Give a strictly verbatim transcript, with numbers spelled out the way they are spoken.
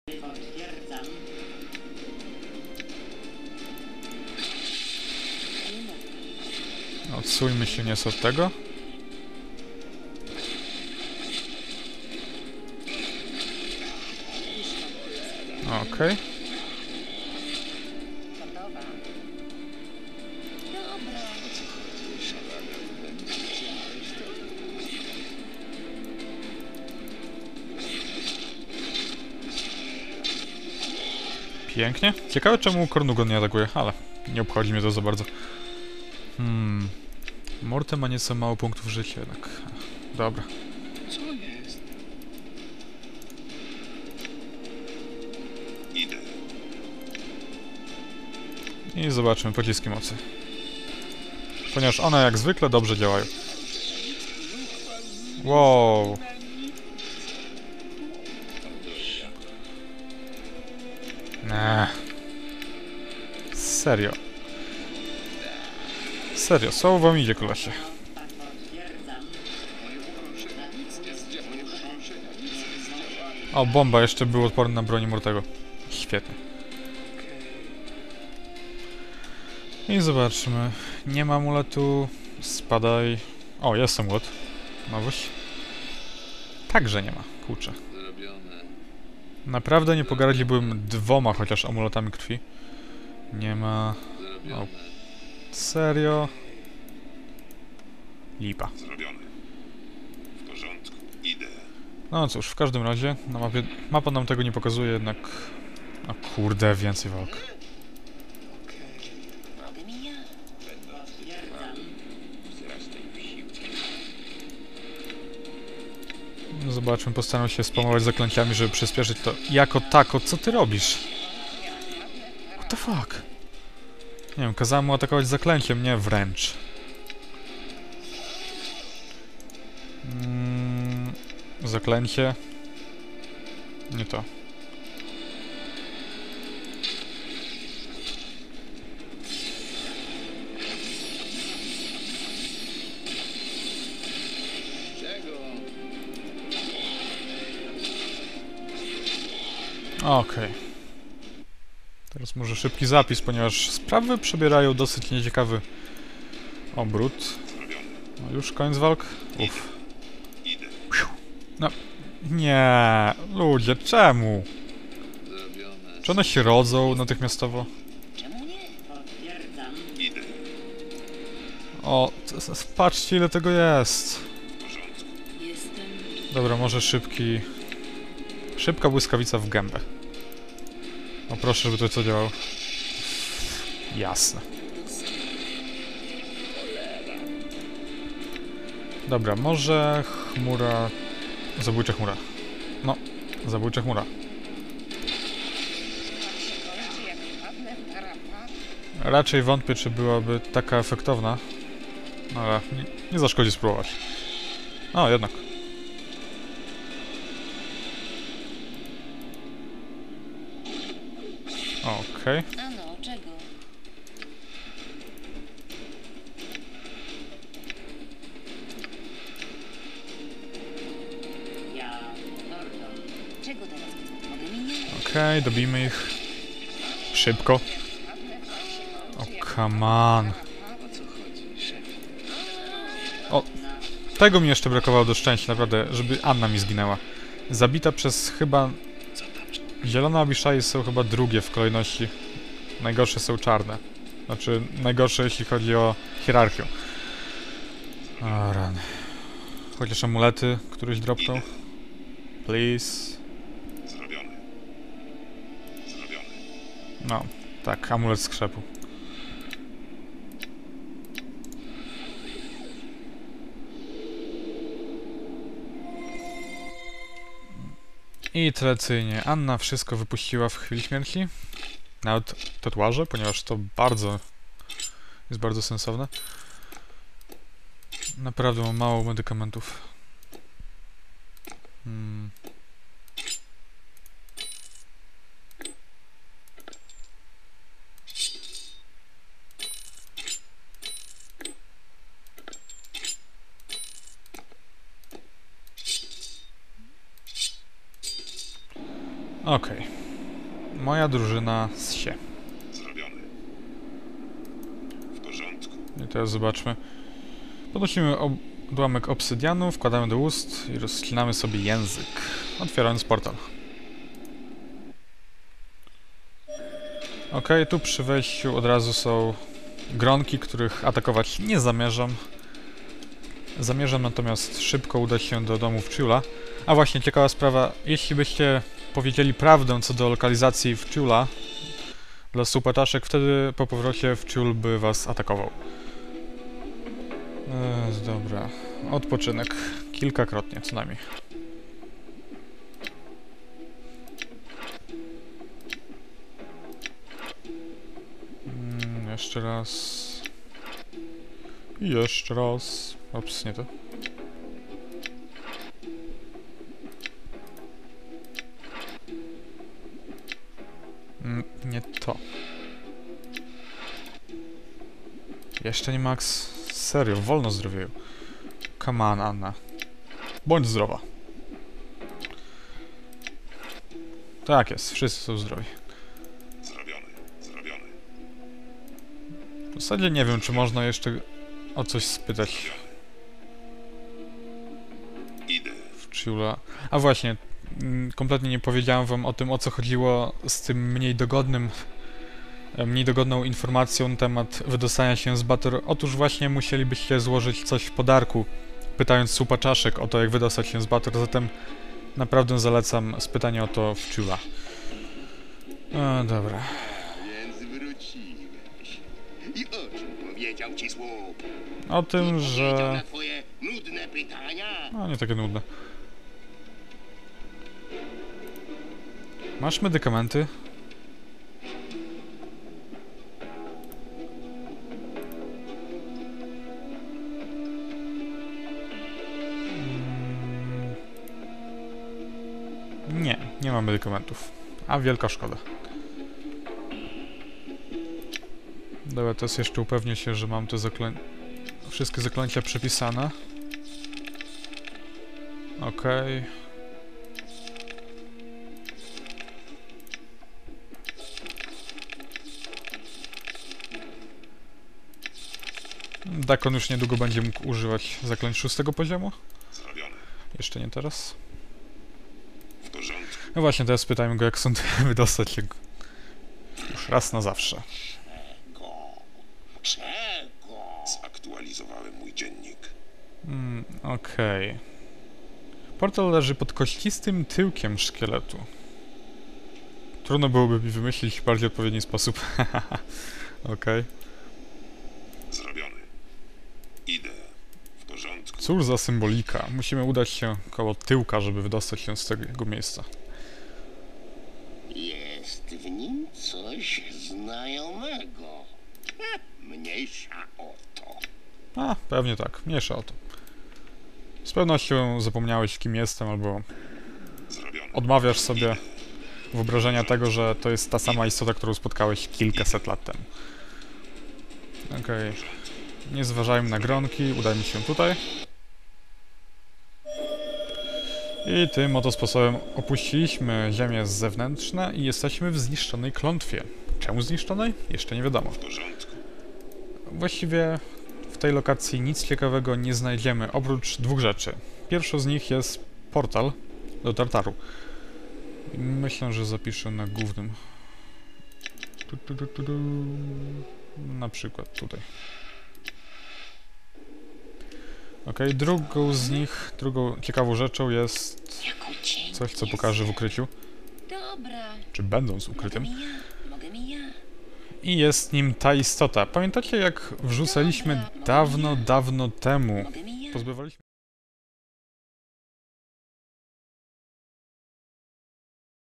Odsuńmy się nieco od tego. Okej. Okay. Pięknie. Ciekawe, czemu Kornugon nie atakuje, ale nie obchodzi mnie to za bardzo. Hmm. Morte ma nieco mało punktów życia jednak. Dobra. Co jest? Idę. I zobaczmy pociski mocy. Ponieważ one jak zwykle dobrze działają. Wow. Eee. Serio. Serio, co wam idzie, kolesie? O, bomba jeszcze był odporny na broni Mortego. Świetnie. I zobaczmy. Nie ma amuletu. Spadaj. O, jest amulet. Nowość. Także nie ma. Kurczę. Naprawdę nie pogardziłbym dwoma chociaż amuletami krwi. Nie ma... O. Serio? Lipa. Zrobione. W porządku. Idę. No cóż, w każdym razie na mapie... Mapa nam tego nie pokazuje, jednak... O kurde, więcej walk. Zobaczmy, postaram się spamować zaklęciami, żeby przyspieszyć to. Jako tako, co ty robisz? What the fuck? Nie wiem, kazałem mu atakować zaklęciem, nie wręcz. Mm, zaklęcie. Nie to. Okej. Okay. Teraz może szybki zapis, ponieważ sprawy przybierają dosyć nieciekawy obrót. No już koniec walk? Uff. No, nie, ludzie, czemu? Czy one się rodzą natychmiastowo? O, patrzcie ile tego jest. Dobra, może szybki... Szybka błyskawica w gębę. O proszę, żeby to co działało. Jasne. Dobra, może chmura... Zabójcza chmura. No, zabójcza chmura. Raczej wątpię, czy byłaby taka efektowna. Ale nie, nie zaszkodzi spróbować. O, jednak. Okej. Okay. Ano, czego? Ja, Gordon. Czego teraz? Mogę minąć? Okej, okay, dobijmy ich. Szybko. O, come on. O, tego mi jeszcze brakowało do szczęścia, naprawdę, żeby Anna mi zginęła. Zabita przez chyba... Zielone Abishai są chyba drugie w kolejności. Najgorsze są czarne. Znaczy, najgorsze jeśli chodzi o hierarchię. O rany. Chociaż amulety któryś dropnął. Please. Zrobione. Zrobione. No, tak, amulet skrzepu. I tradycyjnie Anna wszystko wypuściła w chwili śmierci. Nawet tatuaże, ponieważ to bardzo... jest bardzo sensowne. Naprawdę mam mało medykamentów. Hmm. Okej. Moja drużyna z się. Zrobione. W porządku. I teraz zobaczmy. Podnosimy ob odłamek obsydianu, wkładamy do ust i rozcinamy sobie język, otwierając portal. Ok, tu przy wejściu od razu są gronki, których atakować nie zamierzam. Zamierzam natomiast szybko udać się do domu Wciula. A właśnie, ciekawa sprawa, jeśli byście powiedzieli prawdę co do lokalizacji Wciula dla supataszek, wtedy po powrocie Wciul by was atakował. Eee, dobra, odpoczynek. Kilkakrotnie co najmniej. Mm, jeszcze raz. I jeszcze raz. Ops, nie to. Mm, nie to. Jeszcze nie Max. Serio, wolno zdrowieju. Come on, Anna. Bądź zdrowa. Tak jest, wszyscy są zdrowi. Zrobione. Zrobione. W zasadzie nie wiem, czy można jeszcze o coś spytać Idę. Wciula. A właśnie, mm, kompletnie nie powiedziałem wam o tym, o co chodziło z tym mniej dogodnym, e, mniej dogodną informacją na temat wydostania się z Bator. Otóż właśnie musielibyście złożyć coś w podarku, pytając słupa czaszek o to, jak wydostać się z Bator, zatem naprawdę zalecam spytanie o to Wciula. No dobra. Więc wróciłeś. I o czym powiedział ci słup? O tym, Powiedział że... na twoje nudne pytania? No, nie takie nudne. Masz medykamenty? Mm. Nie, nie mam medykamentów. A wielka szkoda. Dobra, teraz jeszcze upewnię się, że mam te zaklę... wszystkie zaklęcia przepisane. Okej. Dakon już niedługo będzie mógł używać zaklęć szóstego poziomu. Zrobione. Jeszcze nie teraz. W porządku. No właśnie, teraz spytajmy go, jak stąd wydostać się już raz na zawsze. Czego? Czego? Zaktualizowałem mój dziennik. Mm, okej. Portal leży pod kościstym tyłkiem szkieletu. Trudno byłoby mi wymyślić bardziej odpowiedni sposób. Okej. Zrobione. Idę. W porządku. Cóż za symbolika. Musimy udać się koło tyłka, żeby wydostać się z tego miejsca. Jest w nim coś znajomego. Heh, mniejsza o to. A, pewnie tak. Mniejsza o to. Z pewnością zapomniałeś, kim jestem, albo Zrobione. odmawiasz sobie wyobrażenia tego, że to jest ta sama istota, którą spotkałeś kilkaset lat temu. Okej. Nie zważajmy na gronki, udajmy się tutaj. I tym oto sposobem opuściliśmy ziemię zewnętrzne i jesteśmy w zniszczonej klątwie. Czemu zniszczonej? Jeszcze nie wiadomo. W porządku. Właściwie w tej lokacji nic ciekawego nie znajdziemy, oprócz dwóch rzeczy. Pierwszą z nich jest portal do Tartaru. I myślę, że zapiszę na głównym. Tu, tu, tu, tu, tu. Na przykład tutaj. Ok, drugą z nich, drugą ciekawą rzeczą jest Jak ucieknie coś, co pokażę w ukryciu, Dobra. czy będąc Mogę ukrytym. mi ja. Mogę mi ja. I jest nim ta istota. Pamiętacie, jak wrzucaliśmy dawno, dawno temu, Mogę mi ja. pozbywaliśmy